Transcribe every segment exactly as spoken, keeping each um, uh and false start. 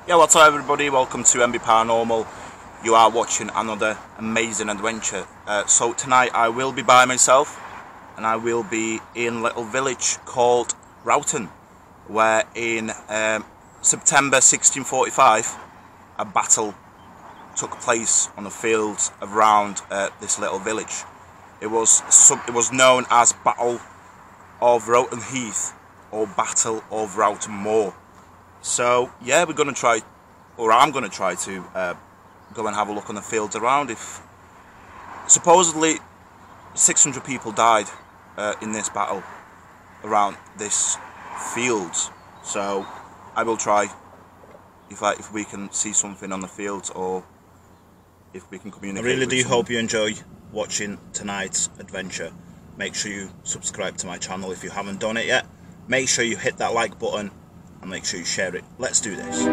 Yeah, what's up everybody, welcome to M B Paranormal. You are watching another amazing adventure. Uh, so tonight I will be by myself and I will be in a little village called Rowton, where in um, September sixteen forty-five a battle took place on the fields around uh, this little village. It was, it was known as Battle of Rowton Heath or Battle of Rowton Moor. So yeah, we're going to try, or I'm going to try to uh, go and have a look on the fields around. If supposedly six hundred people died uh, in this battle around this fields, so I will try if I if we can see something on the fields or if we can communicate. I really do hope you enjoy watching tonight's adventure. Make sure you subscribe to my channel if you haven't done it yet. Make sure you hit that like button and make sure you share it. Let's do this.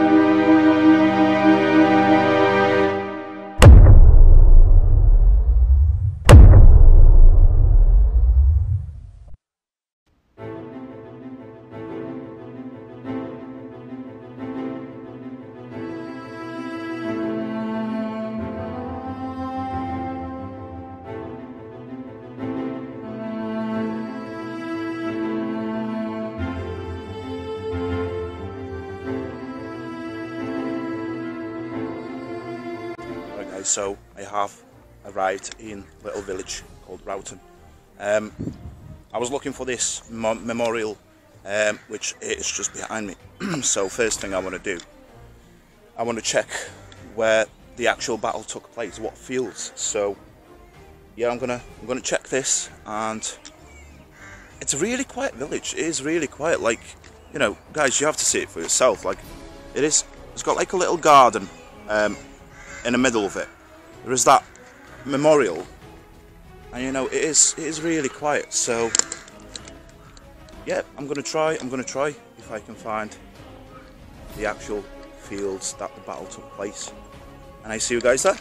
So I have arrived in a little village called Rowton. Um, I was looking for this memorial, um, which is just behind me. So first thing I want to do, I want to check where the actual battle took place, what fields. So yeah, I'm gonna I'm gonna check this, and it's a really quiet village. It is really quiet. Like, you know, guys, you have to see it for yourself. Like, it is. It's got like a little garden um, in the middle of it. There is that memorial, and you know, it is it is really quiet. So yeah, I'm gonna try I'm gonna try if I can find the actual fields that the battle took place, and I see you guys there.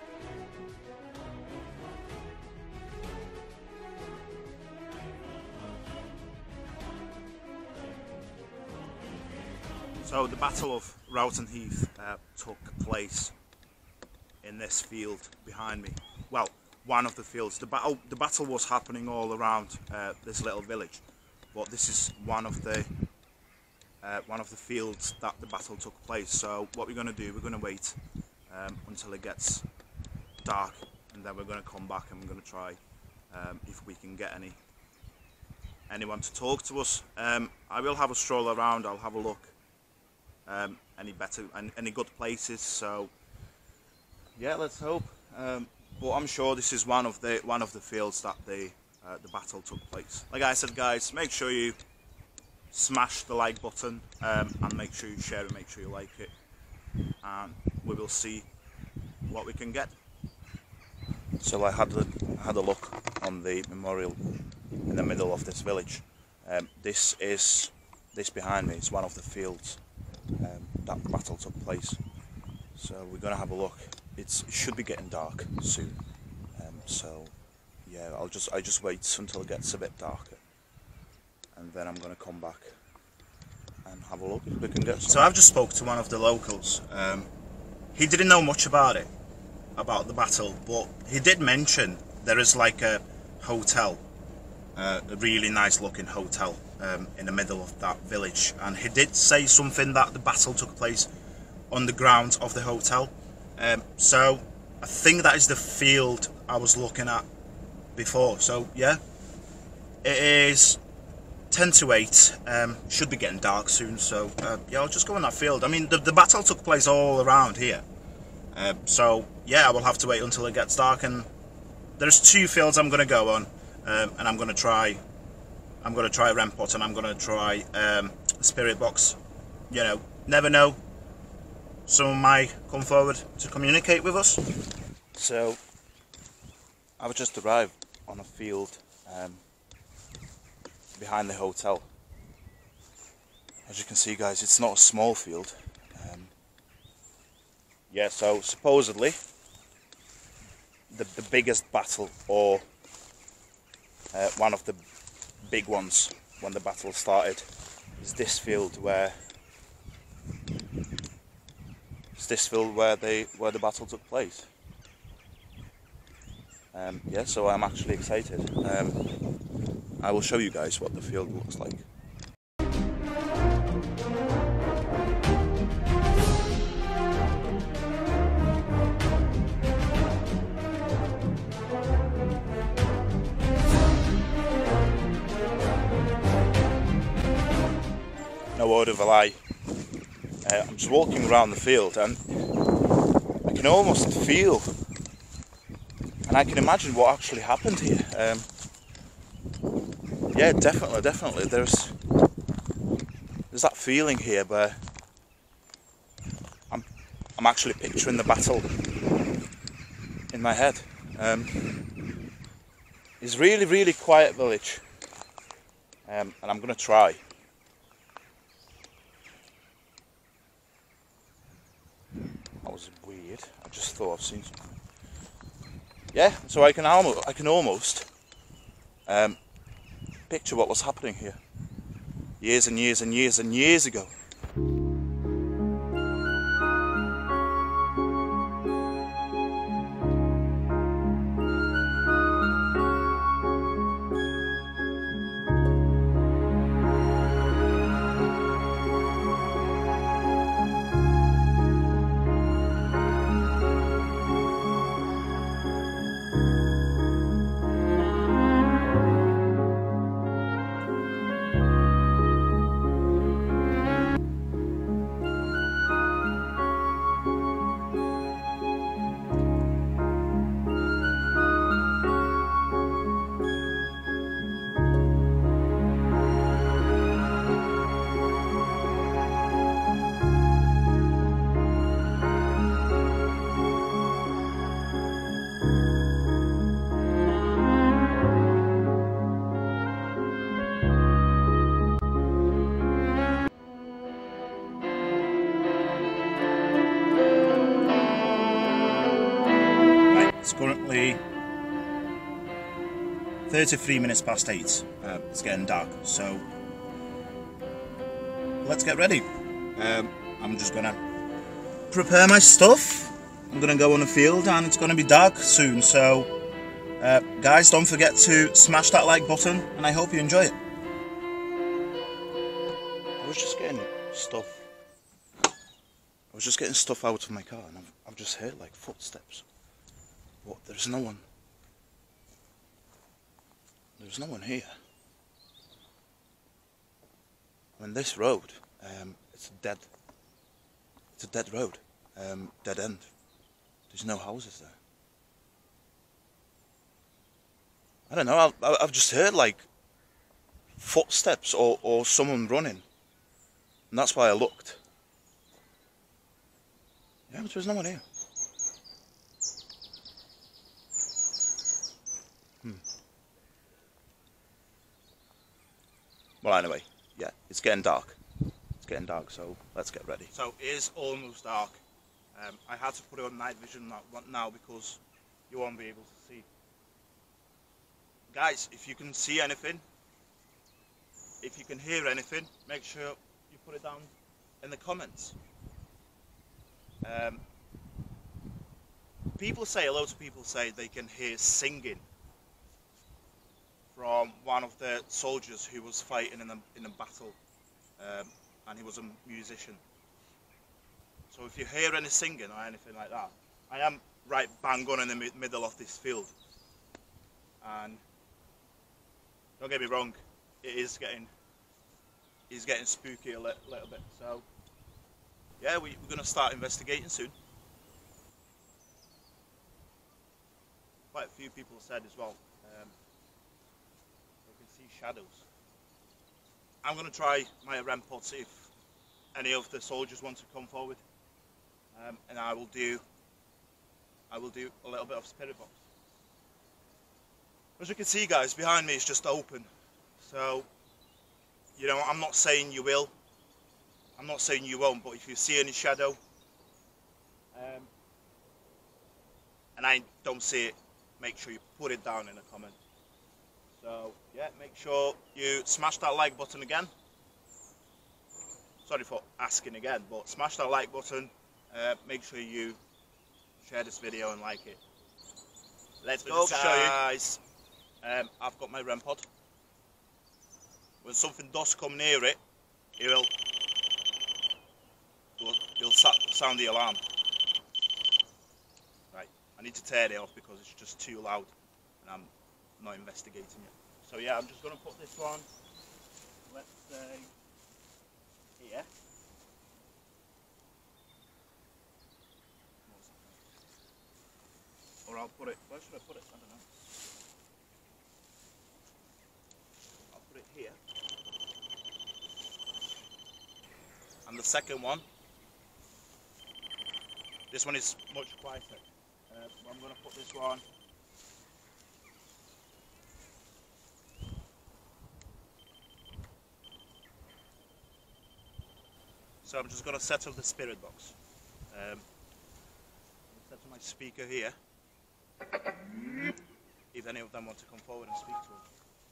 So the Battle of Rowton Heath uh, took place in this field behind me. Well, one of the fields. The battle, the battle was happening all around uh, this little village, but this is one of the uh, one of the fields that the battle took place. So what we're going to do, we're going to wait um, until it gets dark, and then we're going to come back and we're going to try um, if we can get any anyone to talk to us. Um, I will have a stroll around. I'll have a look. Um, any better, any, any good places. So. Yeah, let's hope. Um, but I'm sure this is one of the one of the fields that the uh, the battle took place. Like I said, guys, make sure you smash the like button um, and make sure you share it, make sure you like it, and we will see what we can get. So I had a, had a look on the memorial in the middle of this village. Um, this is this behind me is one of the fields um, that the battle took place. So we're gonna have a look. It's, it should be getting dark soon, um, so yeah, I'll just I just wait until it gets a bit darker, and then I'm gonna come back and have a look if we can get some. So I've just spoke to one of the locals. Um, he didn't know much about it, about the battle, but he did mention there is like a hotel, uh, a really nice looking hotel um, in the middle of that village, and he did say something that the battle took place on the grounds of the hotel. Um, so I think that is the field I was looking at before. So yeah, it is ten to eight. Um, should be getting dark soon. So uh, yeah, I'll just go in that field. I mean, the, the battle took place all around here. Uh, so yeah, I will have to wait until it gets dark. And there's two fields I'm going to go on, um, and I'm going to try. I'm going to try Rempot, and I'm going to try um, Spirit Box. You know, never know. Someone might come forward to communicate with us. So I've just arrived on a field um, behind the hotel. As you can see, guys, it's not a small field. Um, yeah, so supposedly the, the biggest battle, or uh, one of the big ones when the battle started, is this field where It's this field where they where the battle took place. Um, yeah, so I'm actually excited. Um, I will show you guys what the field looks like. No word of a lie. Uh, I'm just walking around the field and I can almost feel and I can imagine what actually happened here. Um, yeah, definitely, definitely. There's there's that feeling here where I'm I'm actually picturing the battle in my head. Um, it's really, really quiet village, um, and I'm gonna try. That was weird. I just thought I've seen something. Yeah, so I can almost, I can almost um, picture what was happening here years and years and years and years ago. It's currently thirty-three minutes past eight. Uh, it's getting dark, so let's get ready. Um, I'm just gonna prepare my stuff. I'm gonna go on the field and it's gonna be dark soon, so uh, guys, don't forget to smash that like button and I hope you enjoy it. I was just getting stuff. I was just getting stuff out of my car and I've, I've just heard like footsteps. But there's no one. There's no one here. I mean, this road, um, it's dead. It's a dead road, um, dead end. There's no houses there. I don't know. I, I've just heard like footsteps or or someone running, and that's why I looked. Yeah, but there's no one here. Hmm. Well, anyway, yeah, it's getting dark. It's getting dark, so let's get ready. So it is almost dark. Um, I had to put it on night vision now because you won't be able to see. Guys, if you can see anything, if you can hear anything, make sure you put it down in the comments. Um, people say, a lot of people say they can hear singing from one of the soldiers who was fighting in a, in a battle, um, and he was a musician. So if you hear any singing or anything like that, I am right bang on in the mid middle of this field, and don't get me wrong, it is getting it's getting spooky a li little bit. So yeah, we, we're going to start investigating soon. Quite a few people said as well. Um, See shadows. I'm going to try my R E M pod, see if any of the soldiers want to come forward, um, and I will do I will do a little bit of spirit box. As you can see, guys, behind me is just open, so you know, I'm not saying you will, I'm not saying you won't, but if you see any shadow um, and I don't see it, make sure you put it down in a comment. So yeah, make sure you smash that like button again. Sorry for asking again, but smash that like button, uh, make sure you share this video and like it. Let's Go, show you. guys. Um, I've got my REM pod. When something does come near it, it will, it will, it will sound the alarm. Right, I need to tear it off because it's just too loud and I'm not investigating it. So yeah, I'm just going to put this one, let's say, here. Or I'll put it, where should I put it? I don't know. I'll put it here. And the second one, this one is much quieter. Uh, so I'm going to put this one So I'm just going to set up the spirit box. Um, set up my speaker here. If any of them want to come forward and speak to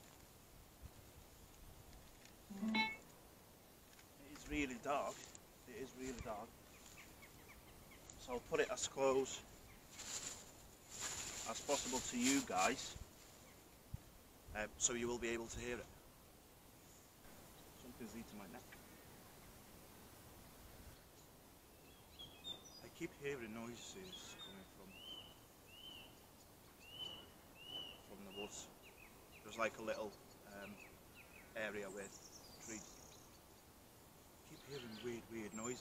us. It is really dark. It is really dark. So I'll put it as close as possible to you guys, uh, so you will be able to hear it. Something's eating my neck. I keep hearing noises coming from from the woods. There's like a little um, area with trees. I keep hearing weird, weird noises.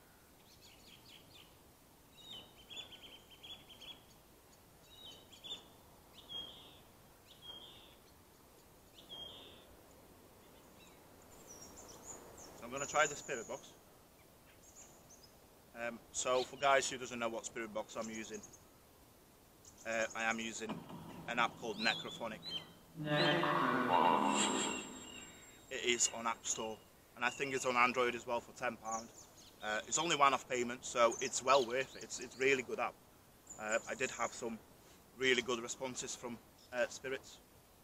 So I'm going to try the spirit box. Um, so for guys who doesn't know what spirit box I'm using, uh, I am using an app called Necrophonic. It is on App Store, and I think it's on Android as well for ten pounds. Uh, it's only one-off payment, so it's well worth it. It's it's really good app. Uh, I did have some really good responses from uh, spirits.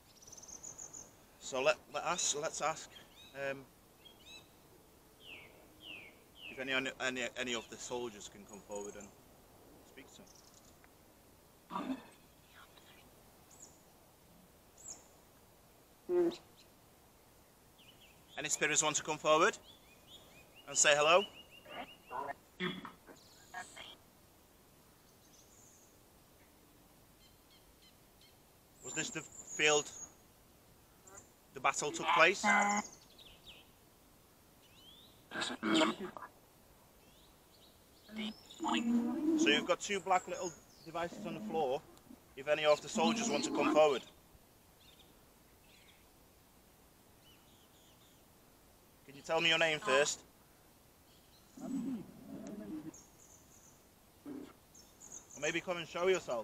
So let let us let's ask um, if any any any of the soldiers can come forward and speak to him. Mm. Any spirits want to come forward and say hello? Was this the field the battle took place? So you've got two black little devices on the floor. If any of the soldiers want to come forward. Can you tell me your name first? Or maybe come and show yourself.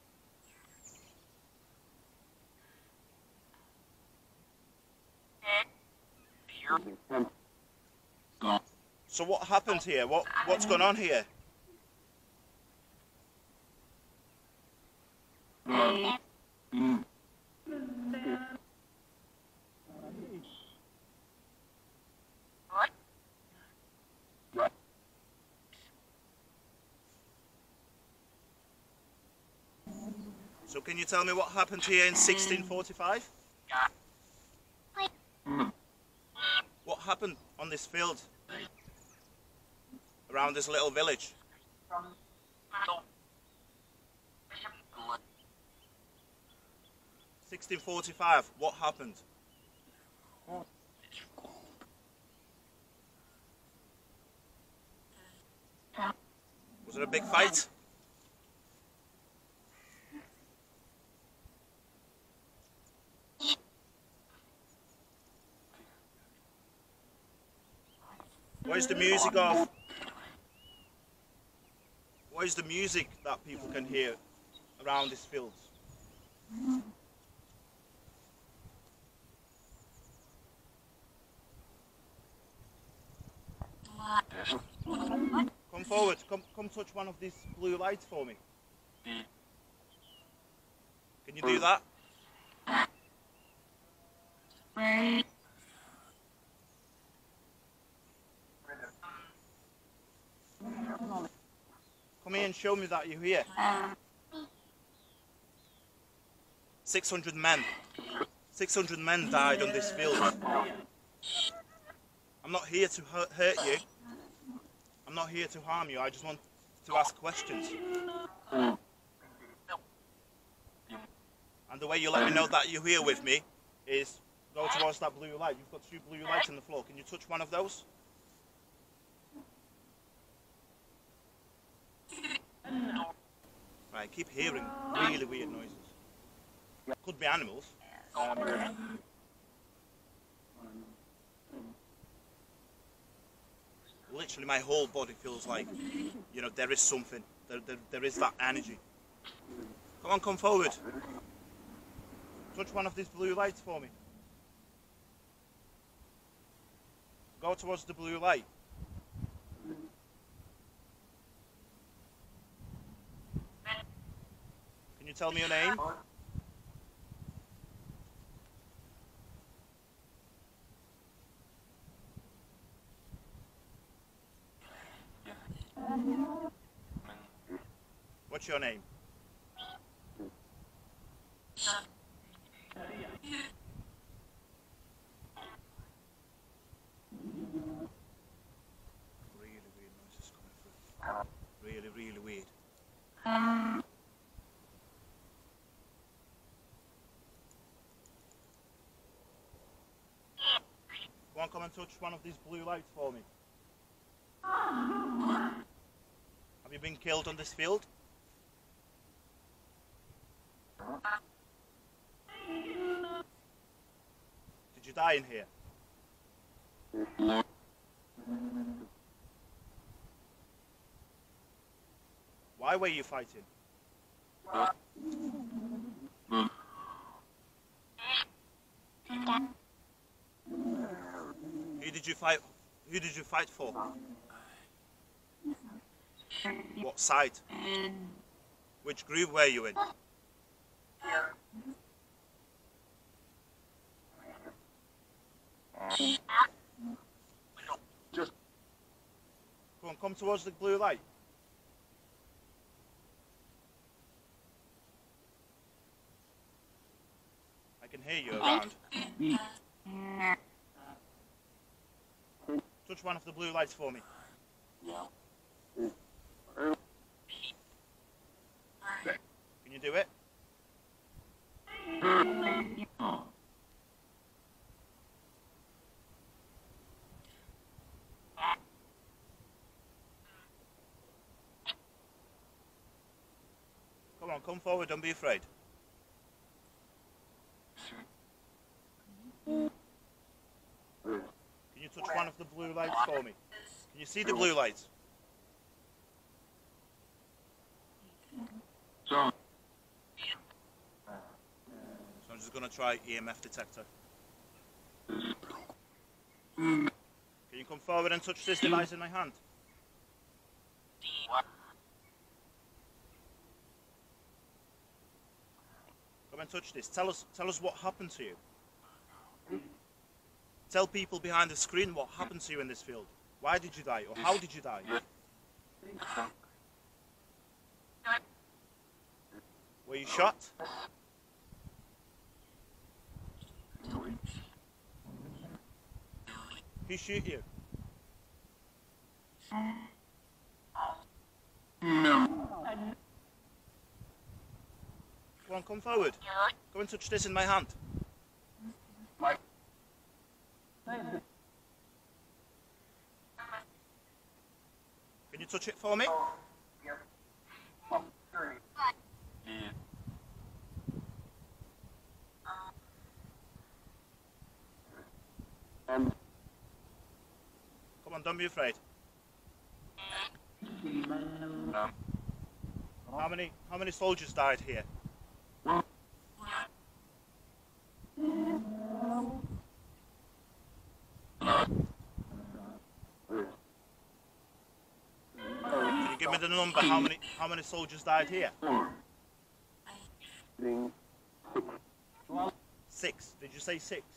So what happened here? What what's going on here? So can you tell me what happened here in sixteen forty-five? What happened on this field around this little village? sixteen forty-five, what happened? Was it a big fight? Where's the music of? Where's the music that people can hear around these fields? Come forward, come, come touch one of these blue lights for me. Can you do that? Come here and show me that you're here. six hundred men. six hundred men died on this field. I'm not here to hurt, hurt you. I'm not here to harm you. I just want to ask questions. And the way you let me know that you're here with me is go towards that blue light. You've got two blue lights on the floor. Can you touch one of those? Right, I keep hearing really weird noises. Could be animals. Um, literally my whole body feels like, you know, there is something. There, there, there is that energy. Come on, come forward. Touch one of these blue lights for me. Go towards the blue light. Can you tell me your name? What's your name? Really weird noises coming through. Really, really weird. Go on, come and touch one of these blue lights for me. Have you been killed on this field? Did you die in here? Why were you fighting? Who did you fight? Who did you fight for? What side? Which group were you in? Just Come on, come towards the blue light. I can hear you around. Touch one of the blue lights for me. Can you do it? Come on, come forward, don't be afraid. Can you touch one of the blue lights for me? Can you see the blue lights? so So I'm just going to try E M F detector. Can you come forward and touch this device in my hand? Come and touch this. Tell us, tell us what happened to you. Tell people behind the screen what happened to you in this field. Why did you die, or how did you die? Were you shot? Who shoot you? Come on, come forward. Come and touch this in my hand. Can you touch it for me? um Come on, don't be afraid. um How many how many soldiers died here? Can you give me the number? How many how many soldiers died here? Six. Did you say six?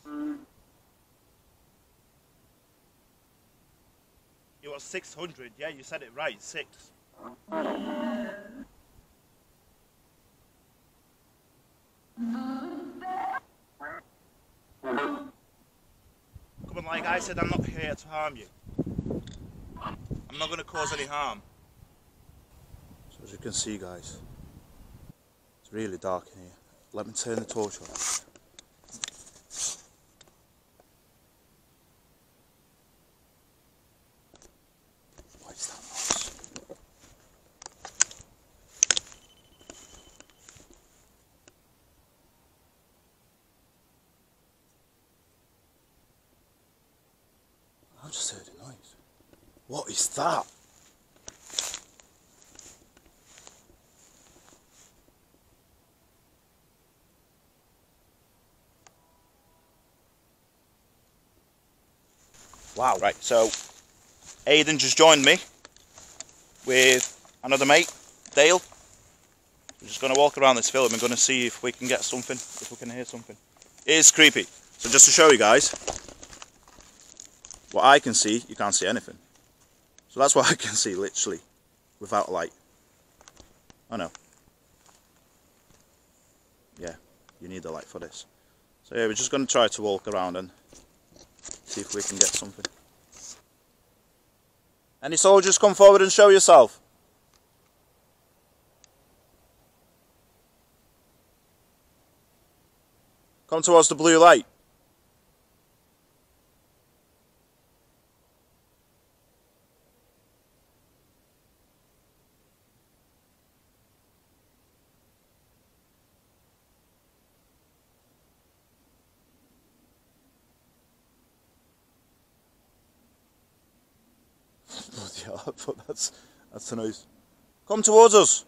It was six hundred. Yeah, you said it right. Six. Come on, like I said, I'm not here to harm you. I'm not going to cause any harm. So as you can see, guys, it's really dark in here. Let me turn the torch on. What is that noise? I just heard a noise. What is that? Wow. Right, so Aidan just joined me with another mate, Dale. We're just going to walk around this field and we're going to see if we can get something, if we can hear something. It is creepy. So just to show you guys, what I can see, you can't see anything. So that's what I can see, literally, without light. I know. Yeah, you need the light for this. So yeah, we're just going to try to walk around and see if we can get something. Any soldiers, come forward and show yourself. Come towards the blue light. Bloody hell, but that's, that's a noise. Come towards us.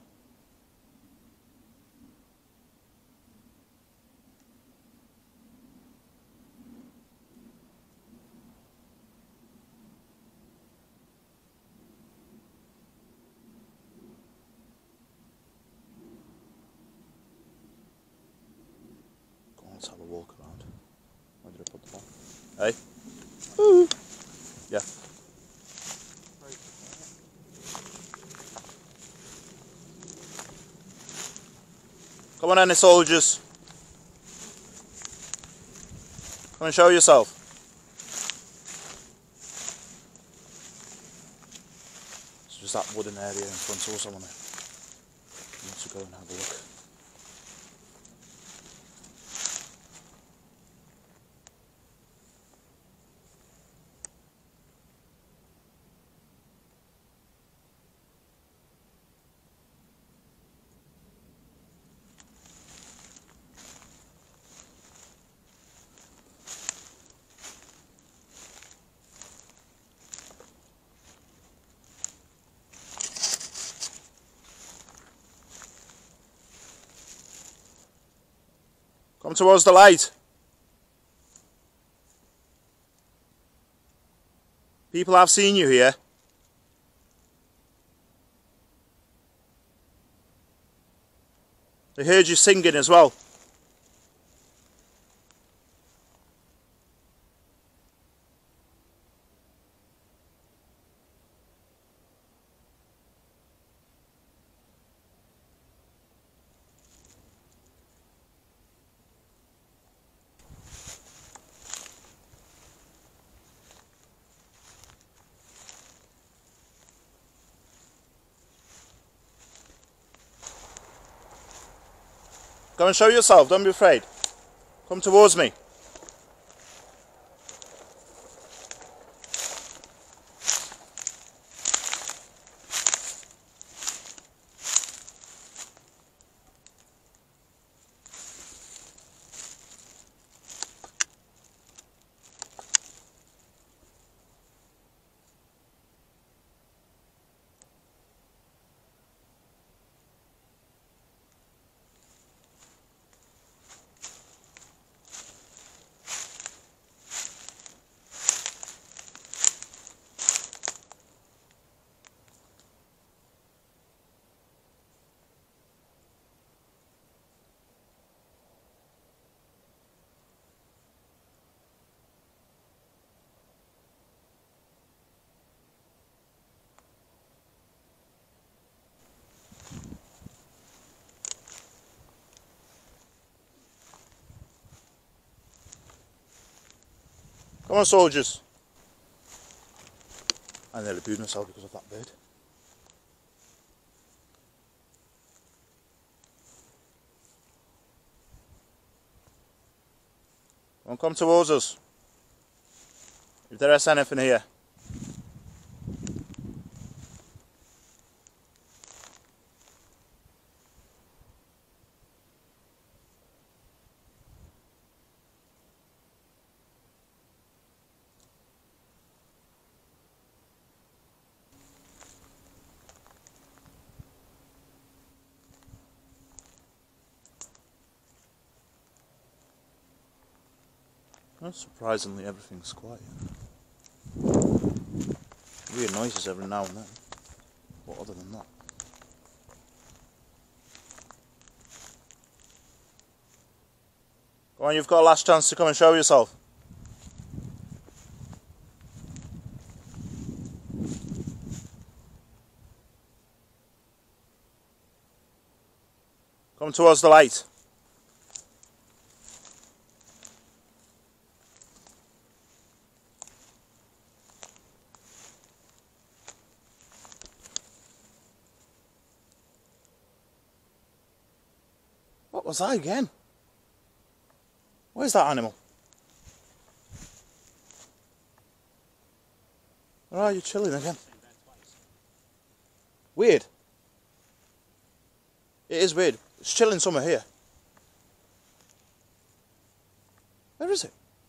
Go on, let's have a walk around. Where did I put the ball? Hey? Ooh. Yeah. Come on, any soldiers. Come and show yourself. It's just that wooden area in front of us. I want to, I want to go and have a look. Come towards the light. People have seen you here. They heard you singing as well. Come and show yourself, don't be afraid. Come towards me. Come on, soldiers. I nearly booed myself because of that bird. Come on, come towards us. If there is anything here. Well, surprisingly, everything's quiet. Weird noises every now and then, but other than that. Come on, you've got a last chance to come and show yourself. Come towards the light. What was that again? Where's that animal? Where are you chilling again? Weird. It is weird. It's chilling somewhere here. Where is it?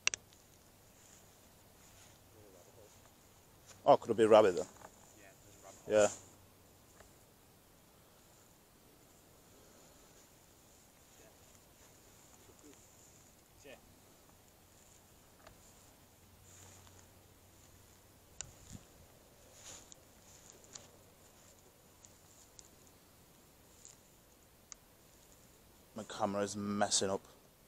Oh, could it be a rabbit then? Yeah. My camera is messing up.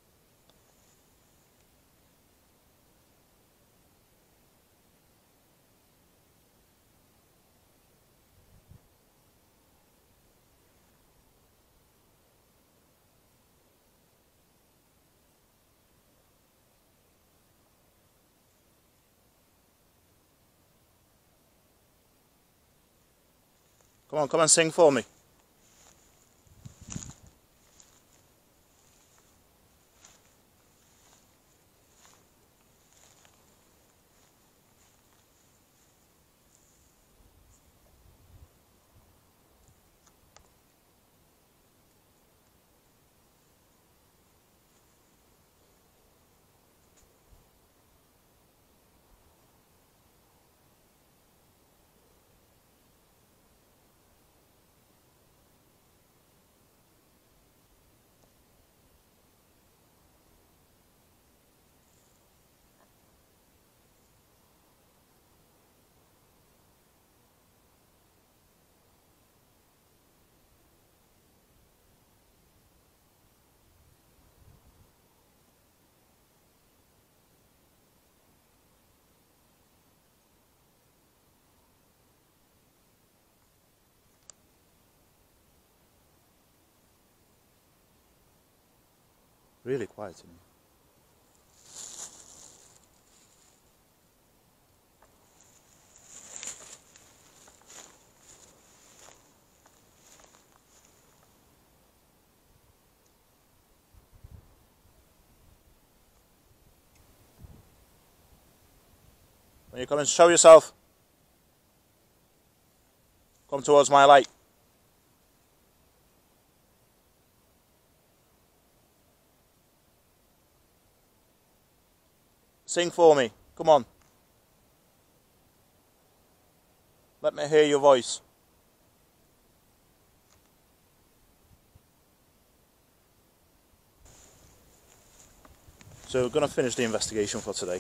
Come on, come and sing for me. Really quiet in here. When you come and show yourself, come towards my light. Sing for me, come on. Let me hear your voice. So we're going to finish the investigation for today.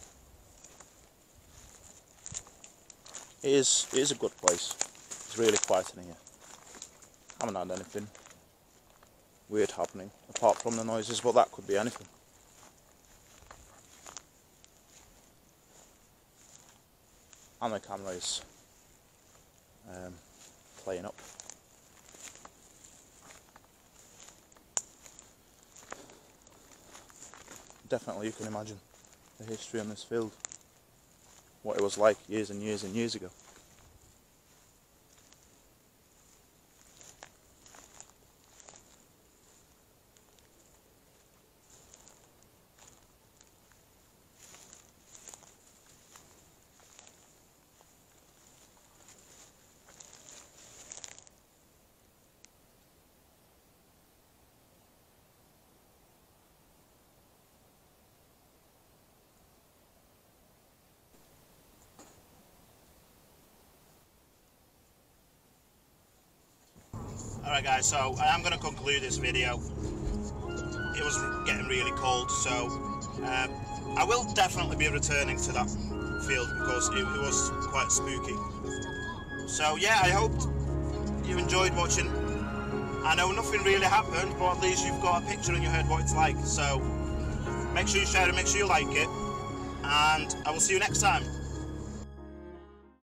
It is, it is a good place. It's really quiet in here. Haven't had anything weird happening apart from the noises, but that could be anything. And the camera is um, playing up. Definitely you can imagine the history on this field. what it was like years and years and years ago. Alright guys, so I am going to conclude this video. It was getting really cold, so um, I will definitely be returning to that field because it, it was quite spooky. So yeah, I hope you enjoyed watching. I know nothing really happened, but at least you've got a picture and you heard what it's like. So make sure you share it, make sure you like it, and I will see you next time.